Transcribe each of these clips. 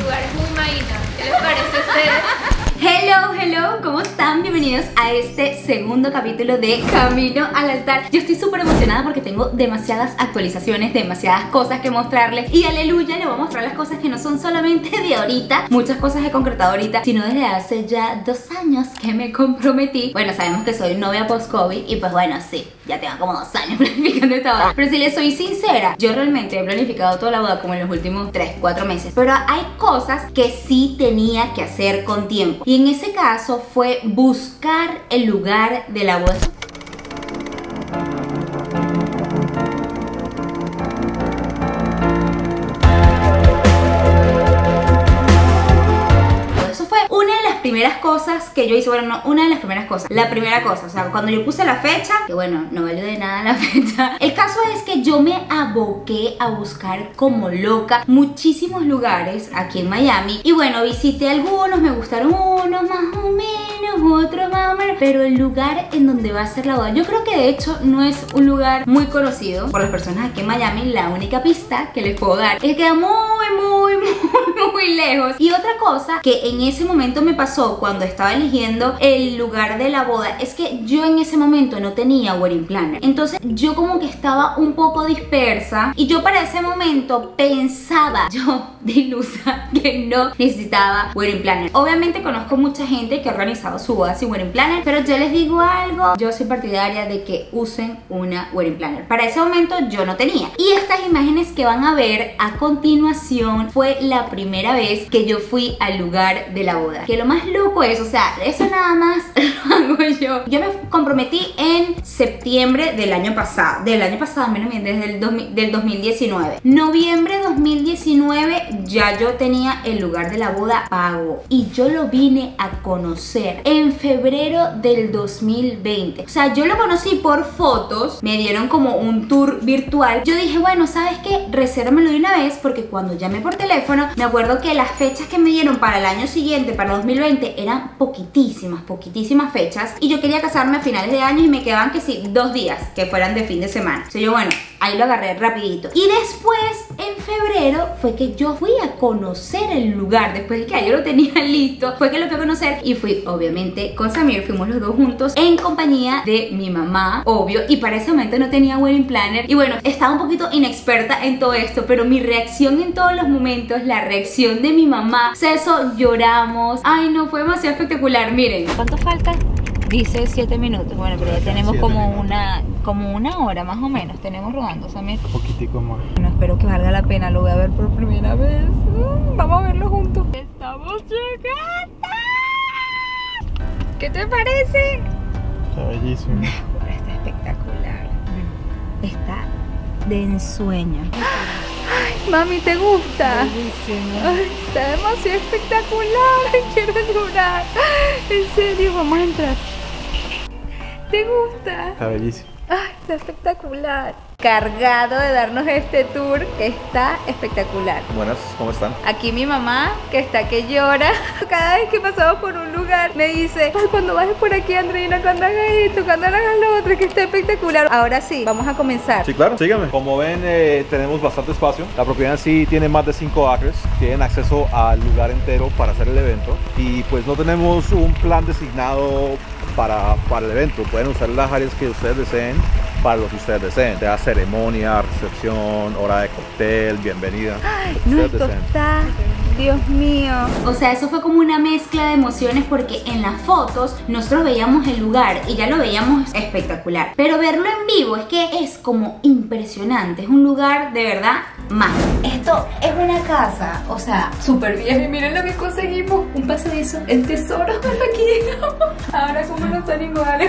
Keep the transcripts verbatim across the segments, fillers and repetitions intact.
lugar es muy maína. ¿Qué les parece a ustedes? Hello, hello, ¿cómo están? Bienvenidos a este segundo capítulo de Camino al Altar. Yo estoy súper emocionada porque tengo demasiadas actualizaciones, demasiadas cosas que mostrarles. Y aleluya, le voy a mostrar las cosas que no son solamente de ahorita. Muchas cosas he concretado ahorita, sino desde hace ya dos años que me comprometí. Bueno, sabemos que soy novia post-COVID y pues bueno, sí, ya tengo como dos años planificando esta boda. Pero si les soy sincera, yo realmente he planificado toda la boda como en los últimos tres, cuatro meses. Pero hay cosas que sí tenía que hacer con tiempo. Y en ese caso fue buscar el lugar de la boda. Primeras cosas que yo hice, bueno, no, una de las primeras cosas, la primera cosa, o sea, cuando yo puse la fecha, que bueno, no valió de nada la fecha, el caso es que yo me aboqué a buscar como loca muchísimos lugares aquí en Miami, y bueno, visité algunos, me gustaron unos más o menos, otros más o menos, pero el lugar en donde va a ser la boda, yo creo que de hecho no es un lugar muy conocido por las personas aquí en Miami. La única pista que les puedo dar es que queda muy, muy, muy, muy lejos. Y otra cosa que en ese momento me pasó cuando estaba eligiendo el lugar de la boda es que yo en ese momento no tenía wedding planner, entonces yo como que estaba un poco dispersa y yo para ese momento pensaba, yo de ilusa, que no necesitaba wedding planner. Obviamente conozco mucha gente que ha organizado su boda sin wedding planner, pero yo les digo algo, yo soy partidaria de que usen una wedding planner. Para ese momento yo no tenía, y estas imágenes que van a ver a continuación fue la primera vez que yo fui al lugar de la boda. Que lo más loco es, o sea, eso nada más lo hago yo. Yo me comprometí en septiembre del año pasado, del año pasado, menos bien, desde el dos mil, del dos mil diecinueve. Noviembre dos mil diecinueve ya yo tenía el lugar de la boda pago y yo lo vine a conocer en febrero del dos mil veinte. O sea, yo lo conocí por fotos, me dieron como un tour virtual. Yo dije, bueno, ¿sabes qué? Resérvamelo de una vez, porque cuando llamé por teléfono, me acuerdo que las fechas que me dieron para el año siguiente, para dos mil veinte, eran poquitísimas, poquitísimas fechas, y yo quería casarme a finales de año y me quedaban que sí, dos días que fueran de fin de semana. O sea, yo bueno, ahí lo agarré rapidito. Y después, en febrero, fue que yo fui a conocer el lugar. Después de que yo lo tenía listo, fue que lo fui a conocer y fui, obviamente, con Samir. Fuimos los dos juntos en compañía de mi mamá, obvio, y para ese momento no tenía wedding planner. Y bueno, estaba un poquito inexperta en todo esto, pero mi reacción en todos los momentos, la reacción de mi mamá, o sea, eso, lloramos. Ay, no, fue demasiado espectacular. Miren, ¿cuánto falta? Dice siete minutos, bueno, pero ya tenemos como una, como una hora más o menos, tenemos rodando, Samir. Un poquitico más. Bueno, espero que valga la pena, lo voy a ver por primera vez. Mm, vamos a verlo juntos. ¡Estamos llegando! ¿Qué te parece? Está bellísimo. Está espectacular. Está de ensueño. Ay, mami, ¿te gusta? Ay, está demasiado espectacular. Quiero llorar. En serio, vamos a entrar. ¿Te gusta? Está bellísimo. Ay, está espectacular. Cargado de darnos este tour que está espectacular. Buenas, ¿cómo están? Aquí mi mamá, que está que llora. Cada vez que pasamos por un lugar me dice, ay, cuando bajes por aquí, Andreina, cuando hagas esto, cuando hagas lo otro, que está espectacular. Ahora sí, vamos a comenzar. Sí, claro, síganme. Como ven, eh, tenemos bastante espacio. La propiedad en sí tiene más de cinco acres. Tienen acceso al lugar entero para hacer el evento. Y pues no tenemos un plan designado para, para el evento. Pueden usar las áreas que ustedes deseen para lo que ustedes deseen, sea ceremonia, recepción, hora de cóctel, bienvenida. Ay, no, esto está, Dios mío. O sea, eso fue como una mezcla de emociones, porque en las fotos nosotros veíamos el lugar y ya lo veíamos espectacular, pero verlo en vivo es que es como impresionante. Es un lugar de verdad mágico. Esto es una casa, o sea, súper bien. Y miren lo que conseguimos, un pasadizo, el tesoro. Aquí llegamos. Ahora como no son iguales.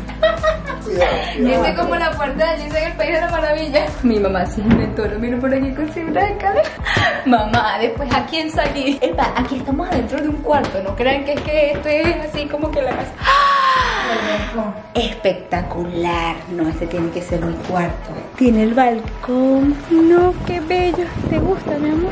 Este es como la puerta de Alicia en el País de la Maravilla. Mi mamá se inventó, lo miro por aquí con una escalera. Mamá, después ¿a quién salí? Epa, aquí estamos adentro de un cuarto. No crean que es que esto es así como que la casa. ¡Ah! Espectacular. No, este tiene que ser mi cuarto. Tiene el balcón. No, qué bello. ¿Te gusta, mi amor?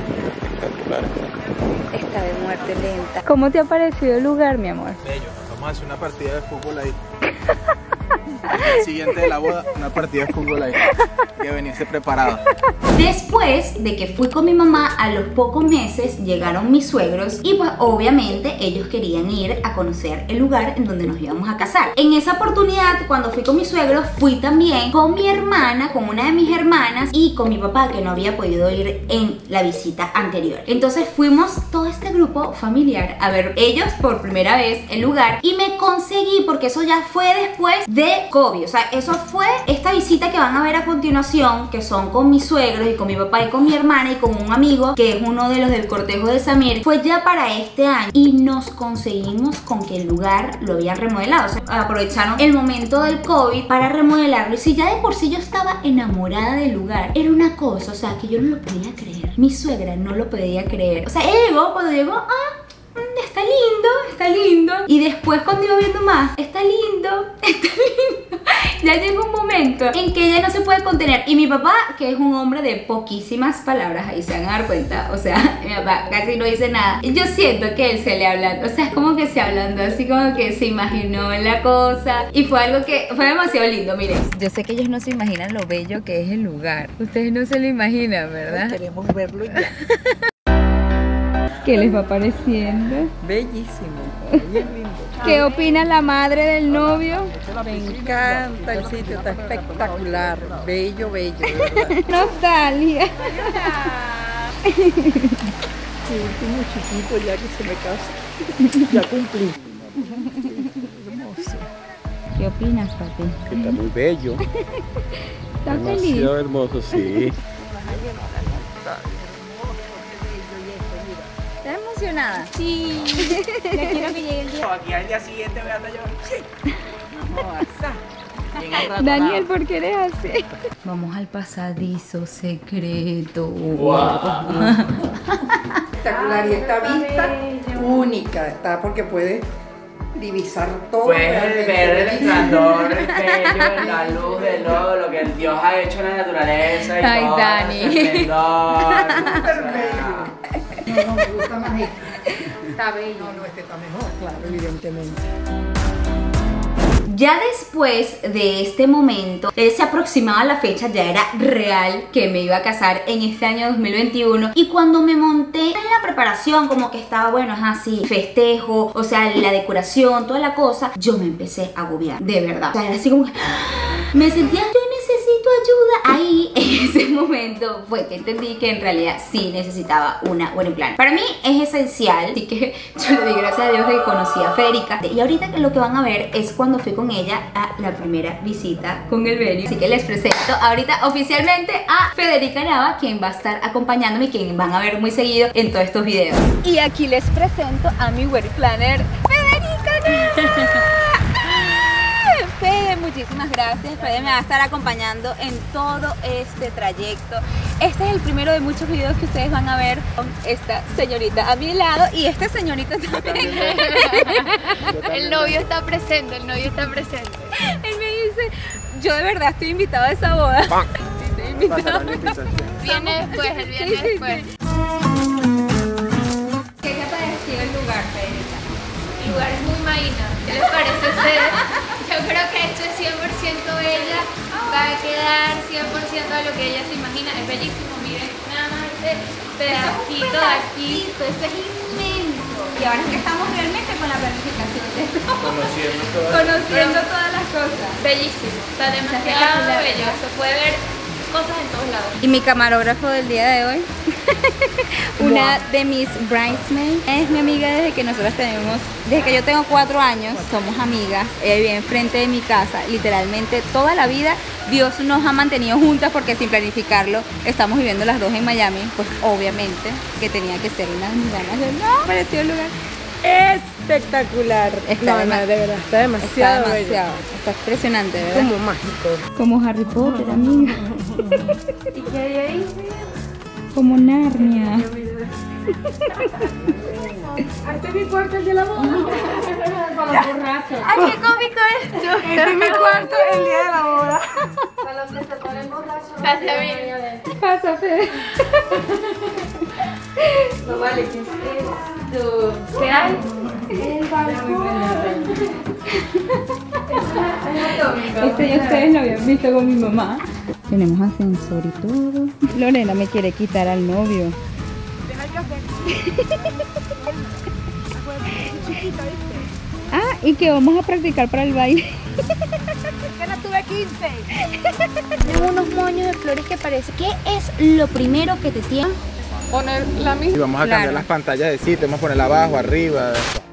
Está de muerte lenta. ¿Cómo te ha parecido el lugar, mi amor? Bello. Vamos a hacer una partida de fútbol ahí. El siguiente de la boda, una partida de fútbol ahí. Que venirse preparado. Después de que fui con mi mamá, a los pocos meses llegaron mis suegros y pues obviamente ellos querían ir a conocer el lugar en donde nos íbamos a casar. En esa oportunidad, cuando fui con mis suegros, fui también con mi hermana, con una de mis hermanas y con mi papá, que no había podido ir en la visita anterior. Entonces fuimos todo este grupo familiar a ver ellos por primera vez el lugar y me conseguí, porque eso ya fue después de COVID, o sea, eso fue esta visita que van a ver a continuación, que son con mis suegros y con mi papá y con mi hermana y con un amigo que es uno de los del cortejo de Samir. Fue ya para este año y nos conseguimos con que el lugar lo habían remodelado, o sea, aprovecharon el momento del COVID para remodelarlo. Y si ya de por sí yo estaba enamorada del lugar, era una cosa, o sea, que yo no lo podía creer. Mi suegra no lo podía creer. O sea, ella llegó, cuando llegó, ah, está lindo, está lindo. Y después cuando iba viendo más, está lindo, está lindo. Ya llegó un momento en que ella no se puede contener. Y mi papá, que es un hombre de poquísimas palabras, ahí se van a dar cuenta, o sea, mi papá casi no dice nada. Yo siento que él se le habla, o sea, es como que se hablando así, como que se imaginó la cosa. Y fue algo que fue demasiado lindo, miren. Yo sé que ellos no se imaginan lo bello que es el lugar. Ustedes no se lo imaginan, ¿verdad? Queremos verlo ya. ¿Qué les va pareciendo? Bellísimo, bien lindo. ¿Qué opina la madre del novio? Me encanta el sitio, está espectacular. Bello, bello, de verdad. Nostalgia. Sí, último chiquito ya que se me casa. Ya cumplí. Hermoso. ¿Qué opinas, papi? Está muy bello. ¿Estás feliz? Demasiado hermoso, sí. ¿Estás emocionada? Sí. Ya quiero que llegue el día. Aquí al día siguiente voy a andar yo. Sí. No, Daniel, ¿por qué eres así? Vamos al pasadizo secreto. Wow. Espectacular, y esta vista única está porque puedes divisar todo. Puedes ver el resplandor, el bello, la luz de todo lo que Dios ha hecho en la naturaleza y Ay, todo Dani. ese esplendor. Súper bello. No, no, me gusta más este. Está bello. No, no, este está mejor, claro, evidentemente. Ya después de este momento, eh, se aproximaba la fecha, ya era real que me iba a casar en este año dos mil veintiuno. Y cuando me monté en la preparación, como que estaba, bueno, es así, festejo, o sea, la decoración, toda la cosa, yo me empecé a agobiar, de verdad. O sea, era así como que me sentía, yo necesito ayuda. Ahí, en ese momento, fue que entendí que en realidad sí necesitaba una buena plan. Para mí es esencial, así que yo le doy gracias a Dios de que conocí a Federica. Y ahorita lo que van a ver es cuando fui con ella a la primera visita con el venue. Así que les presento ahorita oficialmente a Federica Nava, quien va a estar acompañándome y quien van a ver muy seguido en todos estos videos. Y aquí les presento a mi wedding planner, Federica Nava. Fede, muchísimas gracias. Fede me va a estar acompañando en todo este trayecto. Este es el primero de muchos videos que ustedes van a ver con esta señorita a mi lado y esta señorita también. El novio está presente, el novio está presente. Él me dice, yo de verdad estoy invitada a esa boda. Estoy invitada. Viene después, él viene Sí, sí, después. sí. ¿Qué te ha parecido el lugar, Federica? El lugar es muy marina. ¿Qué les parece a ustedes? Yo creo que esto es cien por ciento ella. Va a quedar cien por ciento a lo que ella se imagina. Es bellísimo, miren, nada más este pedacito de aquí. Esto es inmenso. Y ahora es que estamos realmente con la planificación de esto. Conociendo todo. Conociendo todas las cosas. Bellísimo, está demasiado Espectacular. bello. Se puede ver cosas en todos lados. Y mi camarógrafo del día de hoy, una de mis bridesmaids, es mi amiga desde que nosotros tenemos, desde que yo tengo cuatro años, somos amigas. Ella vive enfrente de mi casa, literalmente toda la vida. Dios nos ha mantenido juntas porque sin planificarlo estamos viviendo las dos en Miami, pues obviamente que tenía que ser una ganas de no, pareció el lugar. Espectacular. Está No, dema- no, de verdad, está demasiado, Está bello. demasiado, está impresionante, ¿verdad? Como mágico. Como Harry Potter, amiga. ¿Y qué hay ahí? Como Narnia. Este es mi cuarto, el de la boda. Para los borrachos. ¡Ay, qué cómico esto! Este es mi cuarto, el día de la boda. Para los Pasa bien. Pasa, Fede. No vale, ¿qué es esto? ¿Qué hay? El balcón. Este ya ustedes lo habían visto con mi mamá. Tenemos ascensor y todo. Lorena me quiere quitar al novio. Ah, y que vamos a practicar para el baile. Que no tuve quince. Tengo unos moños de flores que parece. ¿Qué es lo primero que te tiran? Poner la misma. Y vamos a Claro. cambiar las pantallas de sitio, vamos a ponerla abajo, arriba.